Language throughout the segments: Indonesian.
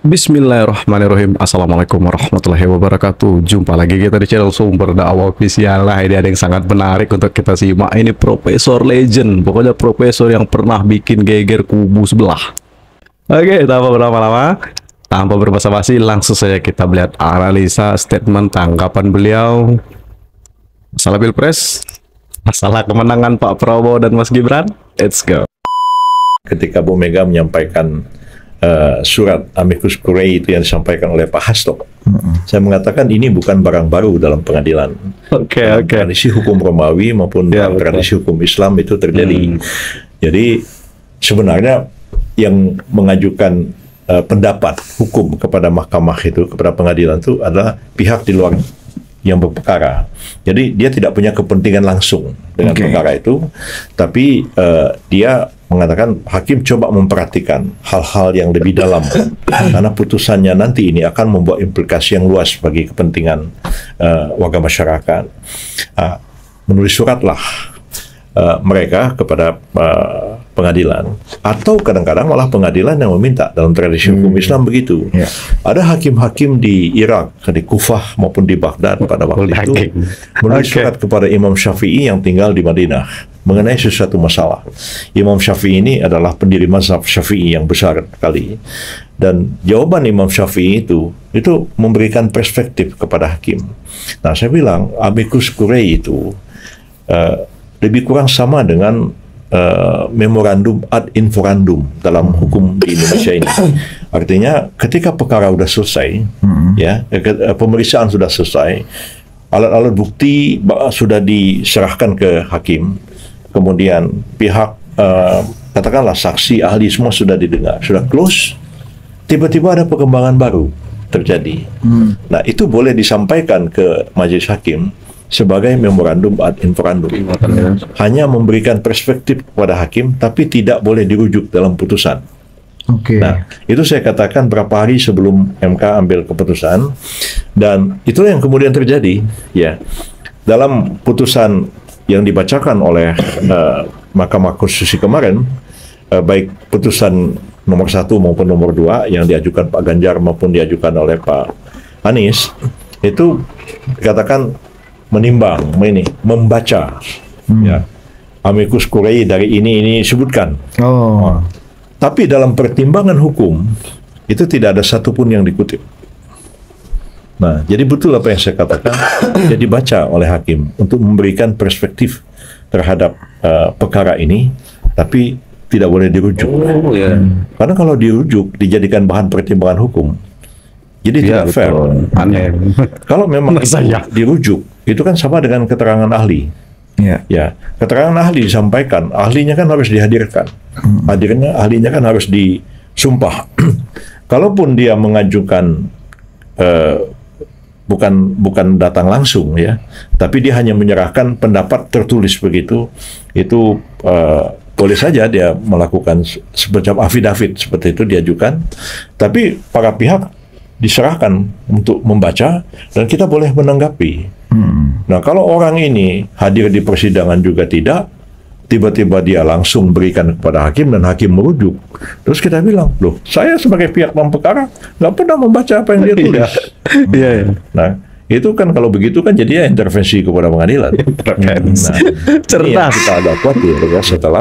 Bismillahirrahmanirrahim. Assalamualaikum warahmatullahi wabarakatuh. Jumpa lagi kita di channel Sumber Dakwah Official. Nah, ini ada yang sangat menarik untuk kita simak. Ini Profesor Legend. Pokoknya profesor yang pernah bikin geger kubu sebelah. Oke, tanpa berlama-lama, tanpa berbasa-basi, langsung saja kita melihat analisa statement tanggapan beliau. Masalah Pilpres, masalah kemenangan Pak Prabowo dan Mas Gibran. Let's go. Ketika Bu Mega menyampaikan surat amicus curiae itu yang disampaikan oleh Pak Hasto, saya mengatakan ini bukan barang baru dalam pengadilan. Tradisi hukum Romawi maupun tradisi hukum Islam itu terjadi. Jadi sebenarnya yang mengajukan pendapat hukum kepada mahkamah itu, kepada pengadilan itu adalah pihak di luar yang berperkara. Jadi dia tidak punya kepentingan langsung dengan perkara itu, tapi dia mengatakan hakim coba memperhatikan hal-hal yang lebih dalam karena putusannya nanti ini akan membawa implikasi yang luas bagi kepentingan warga masyarakat. Menulis suratlah mereka kepada pengadilan, atau kadang-kadang malah pengadilan yang meminta. Dalam tradisi hukum Islam begitu. Ada hakim-hakim di Irak, di Kufah maupun di Baghdad pada waktu itu menulis surat kepada Imam Syafi'i yang tinggal di Madinah mengenai sesuatu masalah. Imam Syafi'i ini adalah pendiri mazhab Syafi'i yang besar sekali, dan jawaban Imam Syafi'i itu memberikan perspektif kepada hakim. Nah, saya bilang amicus curiae itu lebih kurang sama dengan memorandum ad inforandum dalam hukum di Indonesia ini. Artinya ketika perkara sudah selesai, pemeriksaan sudah selesai, alat-alat bukti sudah diserahkan ke hakim, kemudian pihak katakanlah saksi, ahli semua sudah didengar, sudah close, tiba-tiba ada perkembangan baru terjadi. Nah, itu boleh disampaikan ke majelis hakim sebagai memorandum ad inforandum. Hanya memberikan perspektif kepada hakim, tapi tidak boleh dirujuk dalam putusan. Nah, itu saya katakan berapa hari sebelum MK ambil keputusan, dan itulah yang kemudian terjadi. Ya, dalam putusan yang dibacakan oleh Mahkamah Konstitusi kemarin, baik putusan nomor 1 maupun nomor 2 yang diajukan Pak Ganjar maupun diajukan oleh Pak Anies, itu dikatakan menimbang, membaca amicus curiae dari ini disebutkan. Tapi dalam pertimbangan hukum itu tidak ada satupun yang dikutip. Nah, jadi betul apa yang saya katakan, jadi dibaca oleh hakim untuk memberikan perspektif terhadap perkara ini, tapi tidak boleh dirujuk. Karena kalau dirujuk dijadikan bahan pertimbangan hukum, jadi tidak fair. Kalau memang dirujuk, itu kan sama dengan keterangan ahli. Keterangan ahli disampaikan, ahlinya kan harus dihadirkan. Ahlinya kan harus disumpah. Kalaupun dia mengajukan bukan datang langsung, tapi dia hanya menyerahkan pendapat tertulis begitu, itu boleh saja dia melakukan semacam afidavit seperti itu diajukan, tapi para pihak diserahkan untuk membaca dan kita boleh menanggapi. Nah, kalau orang ini hadir di persidangan juga tidak, tiba-tiba dia langsung berikan kepada hakim dan hakim merujuk, terus kita bilang, loh, saya sebagai pihak perkara nggak pernah membaca apa yang dia tulis. Nah, itu kan kalau begitu kan jadinya intervensi kepada pengadilan. Cerdas. Kita ada khawatir ya, setelah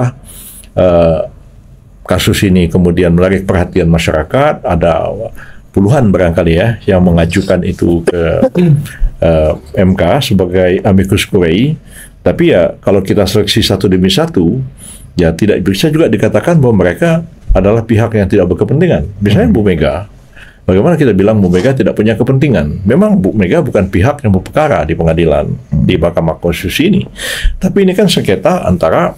kasus ini kemudian menarik perhatian masyarakat, ada puluhan barangkali yang mengajukan itu ke MK sebagai amicus curiae. Tapi kalau kita seleksi satu demi satu, tidak bisa juga dikatakan bahwa mereka adalah pihak yang tidak berkepentingan. Misalnya Bu Mega, bagaimana kita bilang Bu Mega tidak punya kepentingan? Memang Bu Mega bukan pihak yang berperkara di pengadilan, di Mahkamah Konstitusi ini. Tapi ini kan sengketa antara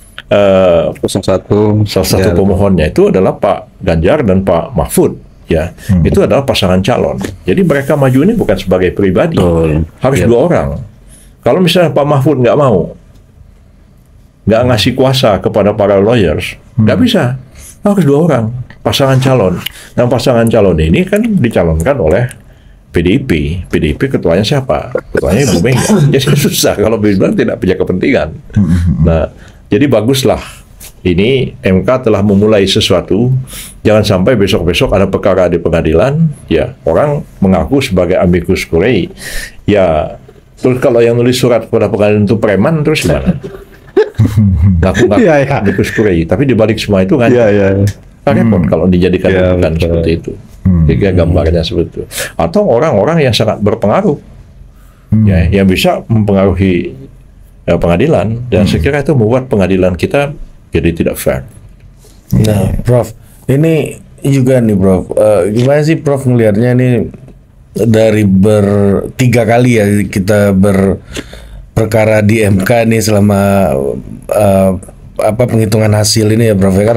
salah satu pemohonnya itu adalah Pak Ganjar dan Pak Mahfud. Itu adalah pasangan calon. Jadi mereka maju ini bukan sebagai pribadi, harus dua orang. Kalau misalnya Pak Mahfud nggak mau, nggak ngasih kuasa kepada para lawyers, nggak bisa, harus dua orang, pasangan calon. Dan pasangan calon ini kan dicalonkan oleh PDIP. PDIP ketuanya siapa? Ketuanya Ibu Mega. Jadi susah kalau bilang tidak punya kepentingan. Nah, jadi baguslah ini MK telah memulai sesuatu, jangan sampai besok-besok ada perkara di pengadilan, ya orang mengaku sebagai amicus curiae, ya terus kalau yang nulis surat kepada pengadilan itu preman, terus gimana? Ngaku-ngaku amicus curiae, tapi dibalik semua itu kan repot kalau dijadikan rujukan seperti itu. Tiga gambarnya seperti itu. Atau orang-orang yang sangat berpengaruh, ya, yang bisa mempengaruhi pengadilan, dan saya kira itu membuat pengadilan kita jadi tidak fair. Nah, Prof, ini juga nih, Prof. Gimana sih, Prof, ngelihatnya ini dari tiga kali ya kita berperkara di MK nih selama penghitungan hasil ini ya, Prof, ya kan?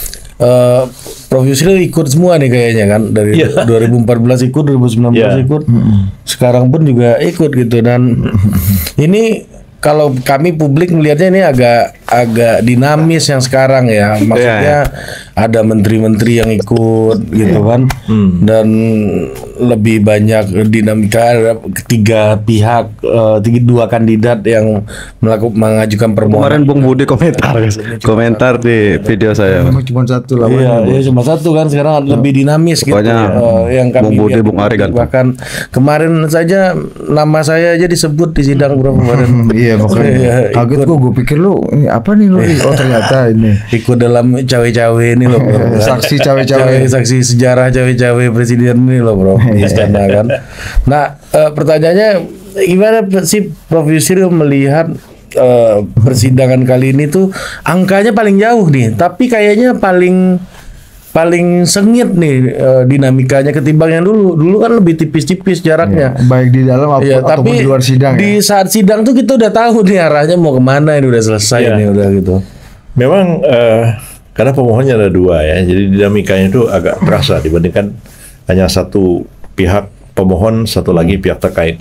Prof Yusril ikut semua nih kayaknya kan, dari 2014 ikut, 2019 ikut, sekarang pun juga ikut gitu, dan ini kalau kami publik melihatnya ini agak dinamis yang sekarang ya, maksudnya ada menteri-menteri yang ikut gitu kan, dan lebih banyak dinamika, ada ketiga pihak, dua kandidat yang mengajukan permohonan. Kemarin Bung Budi komentar di video saya. Cuma satu lah. Iya, cuma satu kan, sekarang lebih dinamis gitu. Yang kami Bung Budi, Bung Ari kan. Bahkan kemarin saja nama saya aja disebut di sidang kemarin. Iya, makanya kaget gue pikir lu ini apa nih lu? Oh ternyata ini ikut dalam cawe-cawe ini loh, bro. Saksi cawe-cawe, saksi sejarah cawe-cawe presiden ini loh, bro. Istana kan. Nah, pertanyaannya gimana sih Prof Yusril melihat persidangan kali ini tuh angkanya paling jauh nih, tapi kayaknya paling sengit nih dinamikanya ketimbang yang dulu. Dulu kan lebih tipis-tipis jaraknya. Baik di dalam ataupun di luar sidang. Di saat sidang tuh kita udah tahu nih arahnya mau kemana, ini udah selesai nih udah gitu. Memang karena pemohonnya ada dua ya, jadi dinamikanya itu agak terasa dibandingkan hanya satu pihak pemohon, satu lagi pihak terkait.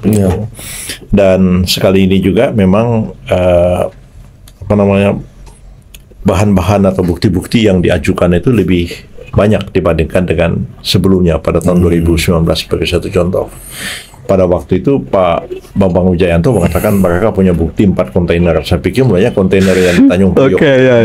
Dan sekali ini juga memang bahan-bahan atau bukti-bukti yang diajukan itu lebih banyak dibandingkan dengan sebelumnya pada tahun 2019 sebagai satu contoh. Pada waktu itu Pak Bambang Wijayanto mengatakan mereka punya bukti 4 kontainer. Saya pikir mulanya kontainer yang di Tanjung Priok.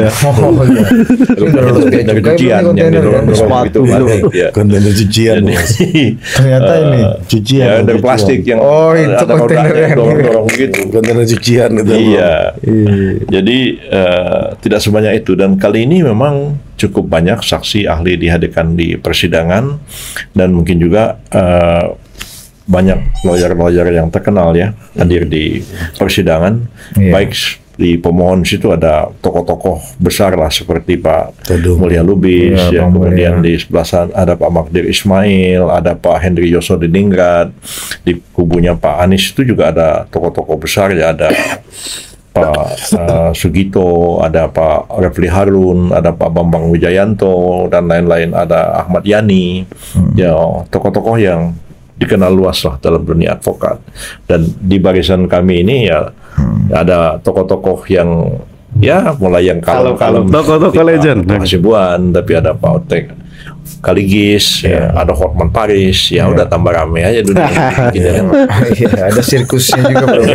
Kontainer cucian yang didorong-dorong gitu kan. Kontainer cucian. Ternyata ini cucian. Ya, dari plastik yang itu kontainer yang dorong-dorong gitu. Kontainer cucian gitu. Iya. Jadi tidak sebanyak itu, dan kali ini memang cukup banyak saksi ahli dihadirkan di persidangan, dan mungkin juga banyak lawyer-lawyer yang terkenal ya hadir di persidangan. Baik di pemohon situ ada tokoh-tokoh besar lah seperti Pak Mulya Lubis, kemudian di sebelah sana ada Pak Magdir Ismail, ada Pak Henry Yosodiningrat, di kubunya Pak Anies itu juga ada tokoh-tokoh besar ya, ada Pak Sugito, ada Pak Refli Harun, ada Pak Bambang Wijayanto, dan lain-lain, ada Ahmad Yani, ya tokoh-tokoh yang dikenal luas lah dalam dunia advokat. Dan di barisan kami ini ya ada tokoh-tokoh yang ya mulai yang kalem-kalem, tokoh-tokoh legend, Pak Hasibuan, tapi ada Pak Otek Kaligis, ya, ada Hotman Paris, ya udah tambah rame aja dunia. Ada sirkusnya juga, bro.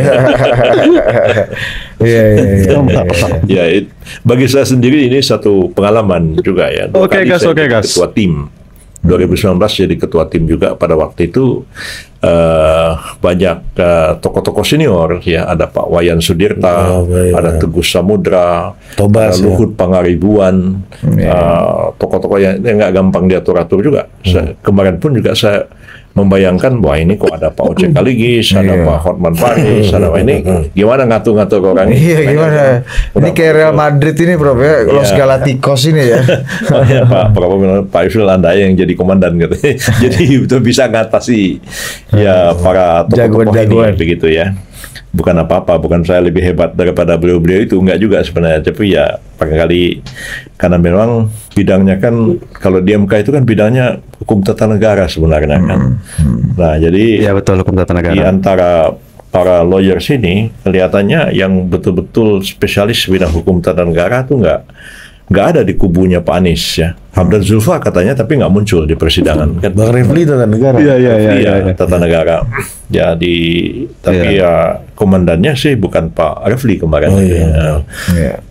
Ya, bagi saya sendiri ini satu pengalaman juga ya. Oke, gas. Ketua tim 2019 jadi ketua tim juga pada waktu itu. Banyak tokoh-tokoh senior ya, ada Pak Wayan Sudirta, ada Teguh Samudra, ada Luhut Pangaribuan, tokoh-tokoh yang nggak gampang diatur-atur juga. Kemarin pun juga saya membayangkan, wah ini kok ada Pak Oce Kaligis, ada Pak Hotman Paris, ada ini gimana ngatur-ngatur orang ini? Iya, gimana? Ini kayak Real Madrid ini, Bro, ya, Los Galacticos ini ya. Pak Yusril Anda yang jadi komandan gitu. Jadi itu bisa ngatasi ya para tokoh-tokoh ini begitu ya. Bukan apa-apa, bukan saya lebih hebat daripada beliau-beliau itu, enggak juga sebenarnya, tapi ya barangkali karena memang bidangnya kan, kalau di MK itu kan bidangnya hukum tata negara sebenarnya kan. Nah, jadi ya betul, hukum tata negara. Di antara para lawyers ini kelihatannya yang betul-betul spesialis bidang hukum tata negara tuh nggak ada di kubunya Pak Anies ya. Hamdan Zulfa katanya, tapi nggak muncul di persidangan kan. Bang Refli tata negara. Iya, tata negara. Ya tapi ya komandannya sih bukan Pak Refli kemarin.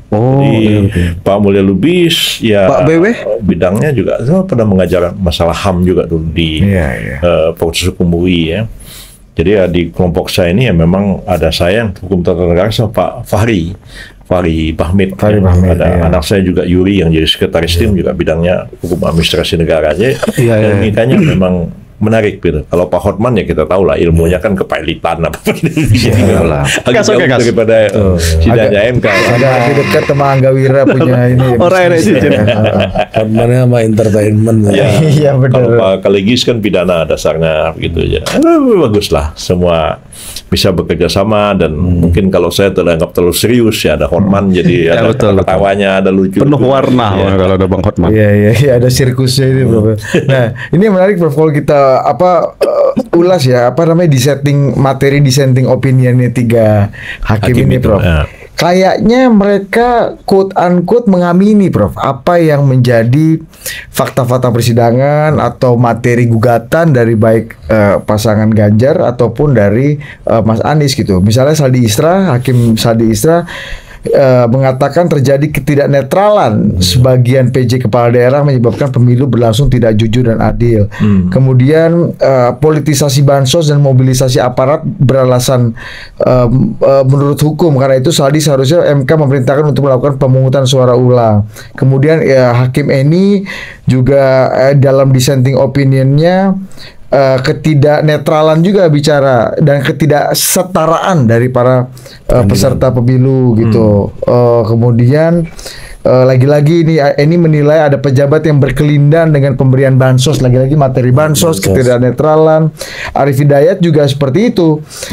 Jadi Pak Mulya Lubis ya Pak BW bidangnya juga pernah mengajar masalah HAM juga tuh di Fakultas Hukum UI ya. Jadi ya di kelompok saya ini ya memang ada saya yang hukum tata negara sama Pak Fahri Bahmid. Ada anak saya juga Yuri yang jadi sekretaris tim juga bidangnya hukum administrasi negara aja. Dan mikanya memang menarik gitu. Kalau Pak Hotman ya kita tahu lah ilmunya kan kepailitan apa agak jauh daripada sidangnya MK. Ada dekat sama Angga Wira punya ini. Orang ini sih. Hotmannya sama entertainment. Iya benar. Kalau Pak Kaligis kan pidana dasarnya gitu aja. Bagus lah semua bisa bekerja sama dan mungkin kalau saya teranggap terlalu serius ya ada Hotman jadi ada ketawanya, ada lucu. Penuh warna kalau ada Bang Hotman. Iya ada sirkusnya ini Prof. Nah, ini yang menarik Prof kalau kita ulas ya dissenting opinionnya 3 hakim ini Prof. Kayaknya mereka quote unquote mengamini Prof apa yang menjadi fakta-fakta persidangan atau materi gugatan dari baik pasangan Ganjar ataupun dari Mas Anies gitu. Misalnya Hakim Saldi Isra mengatakan terjadi ketidaknetralan sebagian PJ kepala daerah menyebabkan pemilu berlangsung tidak jujur dan adil. Kemudian politisasi bansos dan mobilisasi aparat beralasan menurut hukum, karena itu Saldi seharusnya MK memerintahkan untuk melakukan pemungutan suara ulang. Kemudian Hakim Eni juga dalam dissenting opinionnya ketidaknetralan juga bicara dan ketidaksetaraan dari para peserta pemilu gitu. Kemudian lagi-lagi ini menilai ada pejabat yang berkelindan dengan pemberian bansos, lagi-lagi materi bansos, ketidaknetralan. Arif Hidayat juga seperti itu.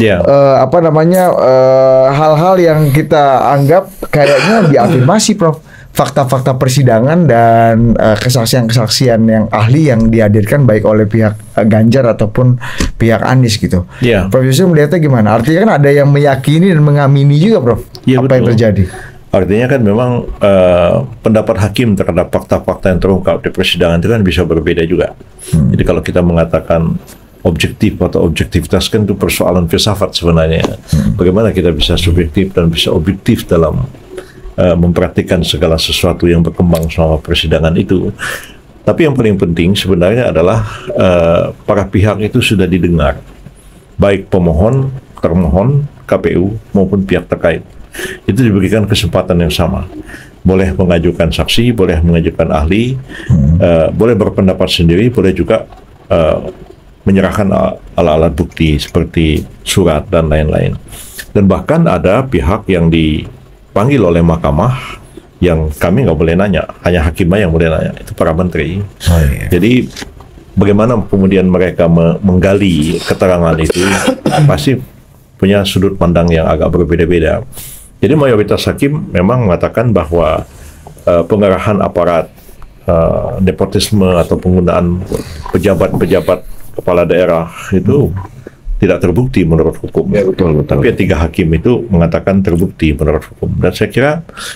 Hal-hal yang kita anggap kayaknya diafirmasi Prof. Fakta-fakta persidangan dan kesaksian-kesaksian yang ahli yang dihadirkan baik oleh pihak Ganjar ataupun pihak Anies gitu. Prof Yusuf melihatnya gimana? Artinya kan ada yang meyakini dan mengamini juga Prof apa yang terjadi. Artinya kan memang pendapat hakim terhadap fakta-fakta yang terungkap di persidangan itu kan bisa berbeda juga. Jadi kalau kita mengatakan objektif atau objektivitas kan itu persoalan filsafat sebenarnya. Bagaimana kita bisa subjektif dan bisa objektif dalam memperhatikan segala sesuatu yang berkembang selama persidangan itu. Tapi yang paling penting sebenarnya adalah para pihak itu sudah didengar, baik pemohon, termohon, KPU maupun pihak terkait. Itu diberikan kesempatan yang sama. Boleh mengajukan saksi, boleh mengajukan ahli, boleh berpendapat sendiri, boleh juga menyerahkan alat-alat bukti seperti surat dan lain-lain. Dan bahkan ada pihak yang dipanggil oleh mahkamah yang kami nggak boleh nanya, hanya hakim yang boleh nanya, itu para menteri. Jadi bagaimana kemudian mereka menggali keterangan itu pasti punya sudut pandang yang agak berbeda-beda. Jadi mayoritas hakim memang mengatakan bahwa pengerahan aparat, nepotisme atau penggunaan pejabat-pejabat kepala daerah itu tidak terbukti menurut hukum. Ya, betul. Tapi 3 hakim itu mengatakan terbukti menurut hukum. Dan saya kira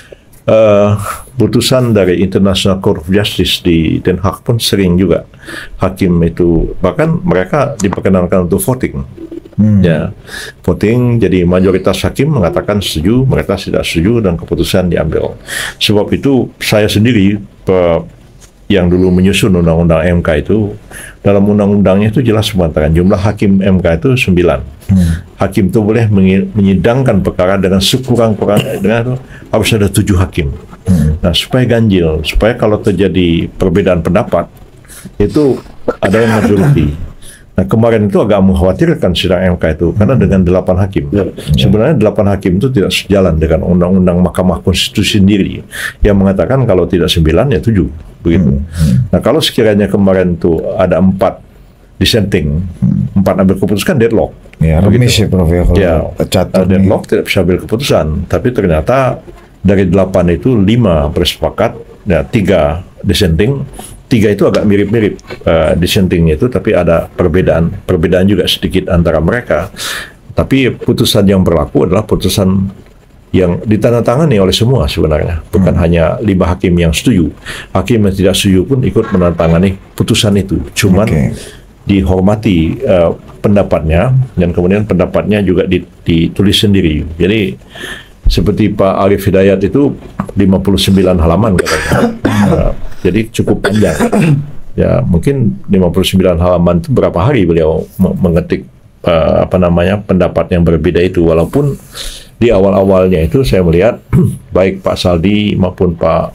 putusan dari International Court of Justice di Den Haag pun sering juga hakim itu, bahkan mereka diperkenankan untuk voting. Ya, voting, jadi mayoritas hakim mengatakan setuju, mereka tidak setuju, dan keputusan diambil. Sebab itu saya sendiri yang dulu menyusun undang-undang MK itu, dalam undang-undangnya itu jelas mengatakan jumlah hakim MK itu 9. Hakim itu boleh menyidangkan perkara dengan sekurang-kurangnya dengan harus ada 7 hakim. Nah, supaya ganjil, supaya kalau terjadi perbedaan pendapat itu ada yang majority. Nah, kemarin itu agak mengkhawatirkan sidang MK itu karena dengan 8 hakim. Sebenarnya 8 hakim itu tidak sejalan dengan undang-undang Mahkamah Konstitusi sendiri yang mengatakan kalau tidak 9 ya 7 begitu. Nah, kalau sekiranya kemarin itu ada 4 dissenting, 4 ambil keputusan deadlock. Ya, remis ya Prof ya, kalau deadlock tidak bisa ambil keputusan, tapi ternyata dari 8 itu 5 bersepakat, ya 3 dissenting, 3 itu agak mirip-mirip dissentingnya itu, tapi ada perbedaan juga sedikit antara mereka. Tapi putusan yang berlaku adalah putusan yang ditandatangani oleh semua sebenarnya, bukan hanya 5 hakim yang setuju. Hakim yang tidak setuju pun ikut menandatangani putusan itu, cuman dihormati pendapatnya, dan kemudian pendapatnya juga ditulis sendiri. Jadi seperti Pak Arif Hidayat itu 59 halaman katanya. Jadi cukup panjang. Ya, mungkin 59 halaman itu berapa hari beliau mengetik pendapat yang berbeda itu, walaupun di awal-awalnya itu saya melihat baik Pak Saldi maupun Pak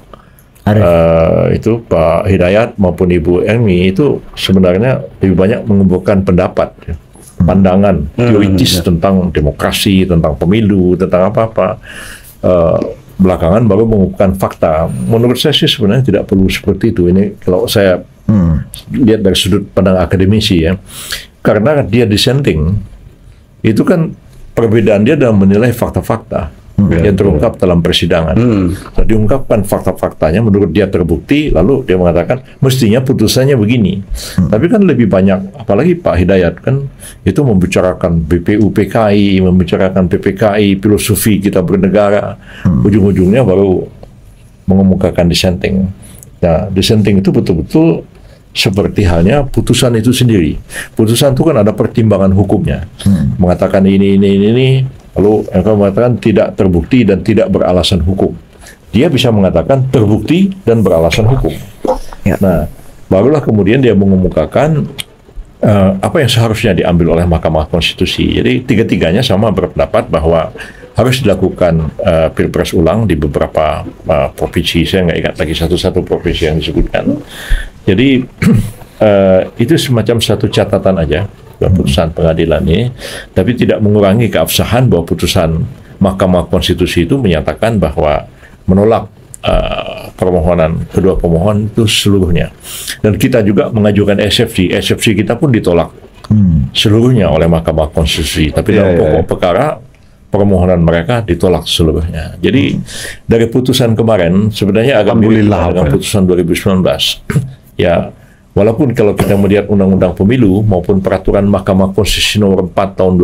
Pak Hidayat maupun Ibu Emi itu sebenarnya lebih banyak mengumpulkan pendapat, pandangan teoritis tentang demokrasi, tentang pemilu, tentang apa-apa. Belakangan baru mengumpulkan fakta. Menurut saya sih sebenarnya tidak perlu seperti itu. Ini kalau saya lihat dari sudut pandang akademisi ya, karena dia dissenting, itu kan perbedaan dia dalam menilai fakta-fakta yang terungkap dalam persidangan. Nah, diungkapkan fakta-faktanya, menurut dia terbukti, lalu dia mengatakan mestinya putusannya begini. Tapi kan lebih banyak, apalagi Pak Hidayat kan itu membicarakan BPU PKI, membicarakan PPKI, filosofi kita bernegara. Ujung-ujungnya baru mengemukakan dissenting. Nah, dissenting itu betul-betul seperti halnya putusan itu sendiri. Putusan itu kan ada pertimbangan hukumnya. Mengatakan ini, lalu MK mengatakan tidak terbukti dan tidak beralasan hukum. Dia bisa mengatakan terbukti dan beralasan hukum. Nah, barulah kemudian dia mengemukakan apa yang seharusnya diambil oleh Mahkamah Konstitusi. Jadi tiga-tiganya sama berpendapat bahwa harus dilakukan pilpres ulang di beberapa provinsi. Saya nggak ingat lagi satu-satu provinsi yang disebutkan. Jadi itu semacam satu catatan aja putusan pengadilan ini, tapi tidak mengurangi keabsahan bahwa putusan Mahkamah Konstitusi itu menyatakan bahwa menolak permohonan kedua pemohon itu seluruhnya. Dan kita juga mengajukan eksepsi kita pun ditolak seluruhnya oleh Mahkamah Konstitusi. Tapi dalam pokok perkara permohonan mereka ditolak seluruhnya. Jadi dari putusan kemarin sebenarnya agak mirip dengan putusan 2019. Ya, walaupun kalau kita melihat Undang-Undang Pemilu maupun Peraturan Mahkamah Konstitusi Nomor 4 Tahun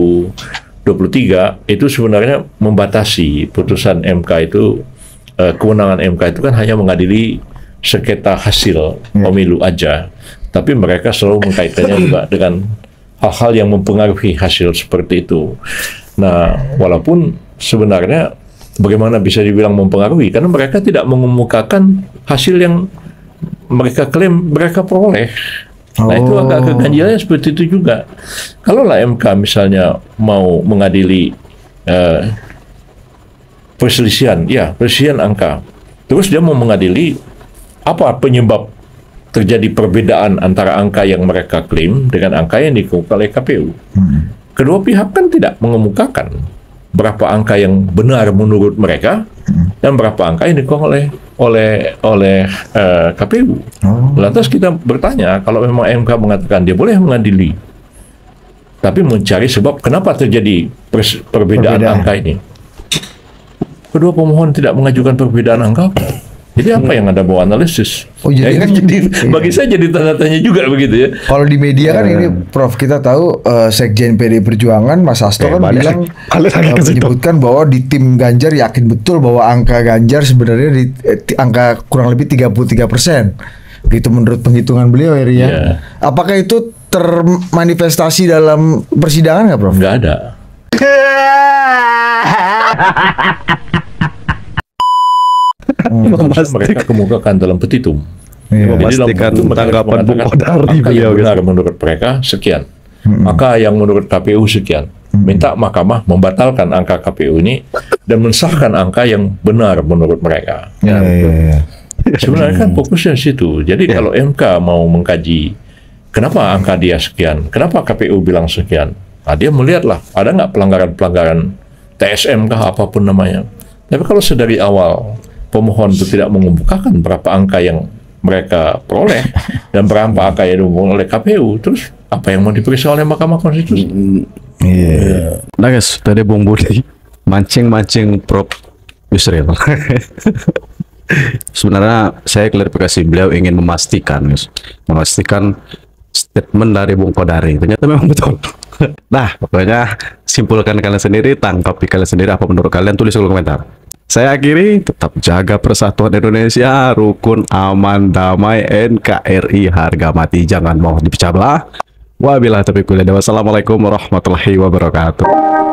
2023 itu sebenarnya membatasi putusan MK itu, kewenangan MK itu kan hanya mengadili sengketa hasil pemilu aja. Tapi mereka selalu mengkaitkannya juga dengan hal-hal yang mempengaruhi hasil seperti itu. Nah, walaupun sebenarnya bagaimana bisa dibilang mempengaruhi, karena mereka tidak mengemukakan hasil yang mereka klaim mereka peroleh. Nah, itu agak keganjilannya seperti itu juga. Kalau lah MK misalnya mau mengadili perselisihan angka, terus dia mau mengadili apa penyebab terjadi perbedaan antara angka yang mereka klaim dengan angka yang dikemukakan oleh KPU. Kedua pihak kan tidak mengemukakan berapa angka yang benar menurut mereka dan berapa angka yang dikemukakan oleh KPU. Lantas kita bertanya, kalau memang MK mengatakan dia boleh mengadili, tapi mencari sebab kenapa terjadi perbedaan angka ini. Kedua pemohon tidak mengajukan perbedaan angka. Jadi apa yang Anda mau analisis? Jadi kan bagi saya jadi tanda tanya juga begitu ya. Kalau di media kan ini Prof, kita tahu Sekjen PD Perjuangan Mas Hasto kan bilang menyebutkan bahwa di tim Ganjar yakin betul bahwa angka Ganjar sebenarnya di angka kurang lebih 33%. Gitu menurut penghitungan beliau ya. Apakah itu termanifestasi dalam persidangan nggak, Prof? Nggak ada. Mereka kemukakan dalam petitum. Memastikan tanggapan Bung Kodari beliau benar menurut mereka sekian, maka yang menurut KPU sekian. Minta mahkamah membatalkan angka KPU ini dan mensahkan angka yang benar menurut mereka. Sebenarnya kan fokusnya situ. Jadi kalau MK mau mengkaji kenapa angka dia sekian, kenapa KPU bilang sekian, nah, dia melihatlah ada nggak pelanggaran TSM kah apapun namanya. Tapi kalau sedari awal pemohon itu tidak mengemukakan berapa angka yang mereka peroleh dan berapa angka yang diumumkan oleh KPU, terus apa yang mau diperiksa oleh Mahkamah Konstitusi? Nah guys, tadi Bung Budi mancing Prof Yusril. Sebenarnya saya klarifikasi, beliau ingin memastikan statement dari Bung Kodari ternyata memang betul. Nah, pokoknya simpulkan kalian sendiri, tangkapi kalian sendiri, apa menurut kalian, tulis di kolom komentar. Saya akhiri, tetap jaga persatuan Indonesia, rukun, aman, damai, NKRI, harga mati, jangan mau dipecah belah. Wabillahi taufiq wal hidayah. Wassalamualaikum warahmatullahi wabarakatuh.